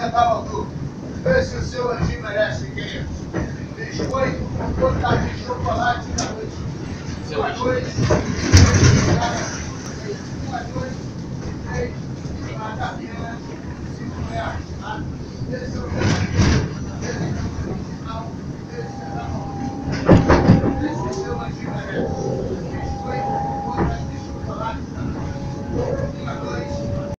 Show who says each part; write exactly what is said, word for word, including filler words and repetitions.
Speaker 1: centavos ao grupo. Vê se o seu anjinho merece quinhentos. Biscoito, cortadinho de chocolate da noite. Uma noite, uma noite, três, uma capinha, cinco reais. Esse é o